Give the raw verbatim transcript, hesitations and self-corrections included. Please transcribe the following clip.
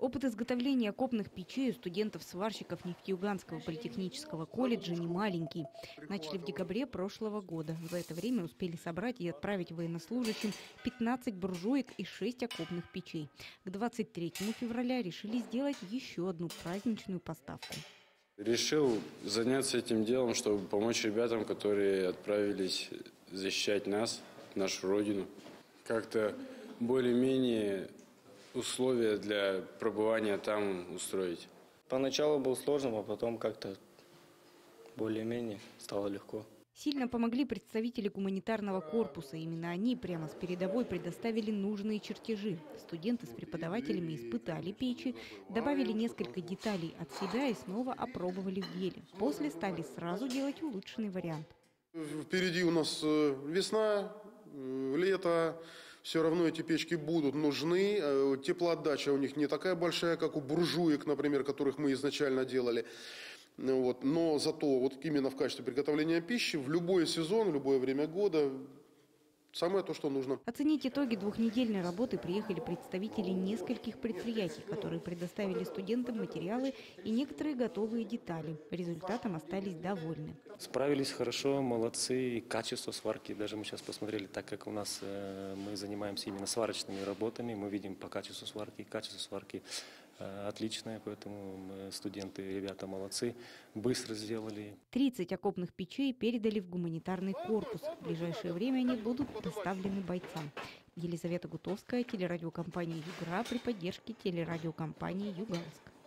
Опыт изготовления окопных печей у студентов-сварщиков Нефтеюганского политехнического колледжа немаленький. Начали в декабре прошлого года. За это время успели собрать и отправить военнослужащим пятнадцать буржуек и шесть окопных печей. К двадцать третьему февраля решили сделать еще одну праздничную поставку. Решил заняться этим делом, чтобы помочь ребятам, которые отправились защищать нас, нашу родину. Как-то более-менее условия для пребывания там устроить. Поначалу был сложным, а потом как-то более-менее стало легко. Сильно помогли представители гуманитарного корпуса. Именно они прямо с передовой предоставили нужные чертежи. Студенты с преподавателями испытали печи, добавили несколько деталей от себя и снова опробовали в деле. После стали сразу делать улучшенный вариант. Впереди у нас весна, лето. Все равно эти печки будут нужны. Теплоотдача у них не такая большая, как у буржуек, например, которых мы изначально делали. Вот. Но зато вот именно в качестве приготовления пищи в любой сезон, в любое время года самое то, что нужно. Оценить итоги двухнедельной работы приехали представители нескольких предприятий, которые предоставили студентам материалы и некоторые готовые детали. Результатом остались довольны. Справились хорошо, молодцы. И качество сварки, даже мы сейчас посмотрели, так как у нас э, мы занимаемся именно сварочными работами, мы видим по качеству сварки, качество сварки э, отличное, поэтому мы, студенты, ребята молодцы, быстро сделали. тридцать окопных печей передали в гуманитарный корпус. В ближайшее время они будут доставлены бойцам. Елизавета Гутовская, телерадиокомпания «Югра» при поддержке телерадиокомпании «Юганск».